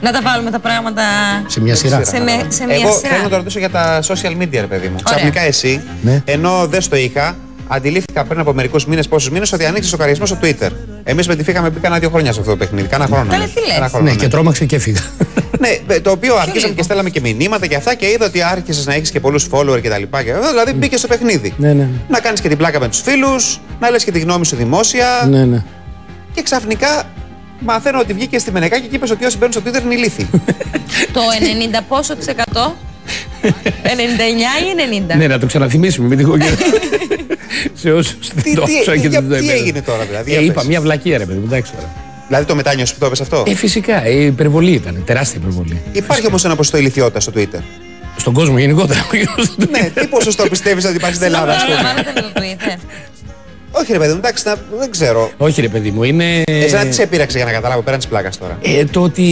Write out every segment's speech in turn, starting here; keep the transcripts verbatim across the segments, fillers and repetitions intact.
Να τα βάλουμε τα πράγματα σε μια σειρά. Σε, με, σε μια Εγώ σειρά. θέλω να το ρωτήσω για τα social media, ρε παιδί μου. Ωραία. Ξαφνικά εσύ, ναι. ενώ δεν στο είχα, αντιλήφθηκα πριν από μερικούς μήνες, πόσους μήνες, ότι ανοίξει λογαριασμό στο Twitter. Εμείς με τη φύγαμε πριν κάνα δύο χρόνια σε αυτό το παιχνίδι. Κάνα χρόνο. Καλέ, τι λες. Χρόνο, Ναι, ναι, και τρόμαξε και έφυγα. Ναι, το οποίο αρχίσαμε λίγο. και στέλναμε και μηνύματα και αυτά και είδα ότι άρχισες να έχεις και πολλούς follower και τα λοιπά. Δηλαδή μπήκε στο παιχνίδι. Ναι, ναι. Να κάνεις και την πλάκα με τους φίλους, να λες και τη γνώμη σου δημόσια. Ναι, ναι. Και ξαφνικά μαθαίνω ότι βγήκε στη Μενεκάκη και είπες ότι όσοι μπαίνουν στο Twitter είναι ηλίθιοι. Το ενενήντα πόσο της εκατό? ενενήντα εννιά ή ενενήντα? Ναι, να το ξαναθυμίσουμε με τυχόν. Σε όσους Τι, το τι, άκουσαν και για- δεν το τι έπαιρναν. έγινε τώρα, δηλαδή. Ε, για είπα πες. μια βλακία, ρε παιδί μου, εντάξει τώρα. Δηλαδή το μετάνιωσε που το έπες αυτό. Ε, φυσικά, η υπερβολή ήταν. Τεράστια υπερβολή. Υπάρχει όμως ένα ποσοστό ηλικιότητα στο Twitter. Στον κόσμο γενικότερα. Ναι, τι ποσοστό πιστεύεις ότι υπάρχει στην Ελλάδα, ας πούμε. Μάλλον με το Twitter. Όχι, ρε παιδί μου, εντάξει, να- δεν ξέρω. Όχι, ρε παιδί μου, είναι. Εσένα τι σε πείραξε για να καταλάβω πέραν της πλάκας τώρα. Ε, το ότι.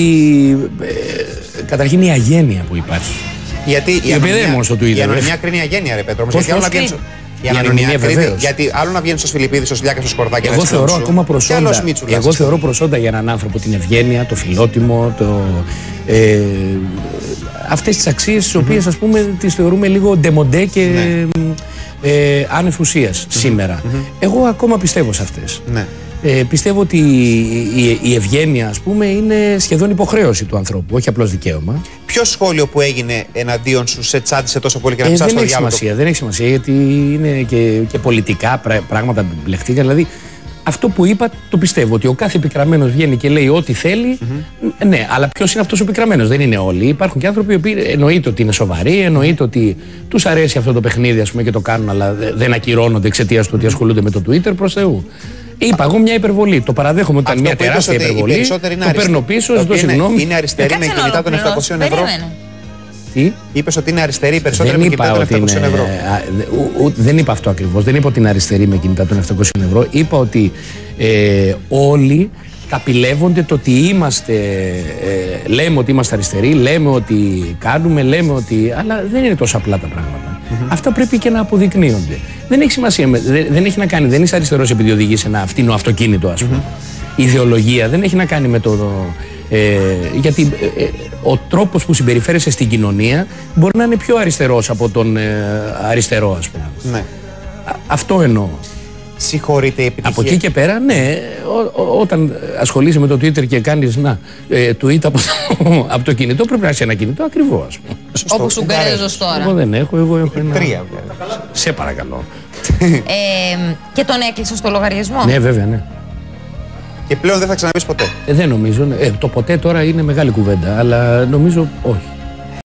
Ε, καταρχήν η αγένεια που υπάρχει. Γιατί η οποία δεν είναι μόνο στο Twitter, η ανωνυμία ρε. κρίνει αγένεια, ρε Πέτρο. όμως, Πώς, γιατί άλλο να πώς βγαίνεις- κρίνει? Η Η ανωνυμία ανωνυμία, κρίνει. βεβαίως. Γιατί άλλο να βγαίνει στο Φιλιππίδη, στο Σιλιάκα, στο Σκορδάκι. Εγώ θεωρώ ακόμα προσόντα. Μίτσουλας. Εγώ θεωρώ προσόντα για έναν άνθρωπο την ευγένεια, το φιλότιμο, το. Ε, αυτές τις αξίες τις οποίες ας πούμε τις θεωρούμε λίγο ντεμοντέ και Ναι. ε, άνευ ουσίας σήμερα. Εγώ ακόμα πιστεύω σε αυτές. Ναι. Ε, πιστεύω ότι η, η ευγένεια ας πούμε είναι σχεδόν υποχρέωση του ανθρώπου, όχι απλώς δικαίωμα. Ποιο σχόλιο που έγινε εναντίον σου σε τσάντισε τόσο πολύ και να Ε, pisάς δεν στο έχει διάλογο. σημασία, δεν έχει σημασία γιατί είναι και, και πολιτικά πρά- πράγματα μπλεχτήκα. Δηλαδή, αυτό που είπα το πιστεύω ότι ο κάθε επικραμμένος βγαίνει και λέει ό,τι θέλει. Mm-hmm. Ναι, αλλά ποιος είναι αυτός ο επικραμμένος? Δεν είναι όλοι. Υπάρχουν και άνθρωποι που εννοείται ότι είναι σοβαροί, εννοείται ότι τους αρέσει αυτό το παιχνίδι ας πούμε, και το κάνουν, αλλά δε- δεν ακυρώνονται εξαιτίας του ότι ασχολούνται με το Twitter. Προς Θεού. Είπα εγώ μια υπερβολή. Το παραδέχομαι ότι ήταν Αυτό μια που είπες τεράστια ότι οι υπερβολή. περισσότεροι είναι Το παίρνω αριστεροί. πίσω, Τα ζητώ οποία είναι- συγγνώμη. Είναι αριστεροί με Κάτσε να κινητά των ολοκληρώσω. επτακόσιων ευρώ. Περίμενε. Τι? Είπες ότι είναι αριστεροί οι περισσότεροι Δεν με είπα, κινητά των ότι είναι, επτακόσιων ευρώ. α, δε- ου- ου- δεν είπα αυτό ακριβώς. Δεν είπα ότι είναι αριστερή με κινητά των επτακόσιων ευρώ. Είπα ότι ε, όλοι καπηλεύονται το ότι είμαστε. Ε, λέμε ότι είμαστε αριστεροί, λέμε ότι κάνουμε, λέμε ότι. Αλλά δεν είναι τόσο απλά τα πράγματα. Mm-hmm. Αυτά πρέπει και να αποδεικνύονται. Δεν έχει σημασία. με- Δεν, δεν έχει να κάνει. Δεν είσαι αριστερός επειδή οδηγείς ένα φτηνό αυτοκίνητο, ας πούμε. Mm-hmm. Η ιδεολογία δεν έχει να κάνει με το. Ε, γιατί ε, ε, ο τρόπος που συμπεριφέρεσαι στην κοινωνία μπορεί να είναι πιο αριστερός από τον ε, αριστερό, ας πούμε. Ναι. Α, αυτό εννοώ. Συγχωρείτε η επιτυχία. Από εκεί και πέρα, ναι, ό, ό, όταν ασχολείσαι με το Twitter και κάνεις να, ε, tweet από το, από το κινητό, πρέπει να έχει ένα κινητό ακριβό, ας πούμε. Σωστό. Όπως ο Γκαρέζος τώρα. Εγώ δεν έχω, εγώ έχω ένα. Τρία, βέβαια. Σε παρακαλώ. Ε, και τον έκλεισε στο λογαριασμό. Ναι, βέβαια, ναι. Και πλέον δεν θα ξαναπείς ποτέ. Ε, δεν νομίζω. ναι. Ε, το ποτέ τώρα είναι μεγάλη κουβέντα, αλλά νομίζω όχι.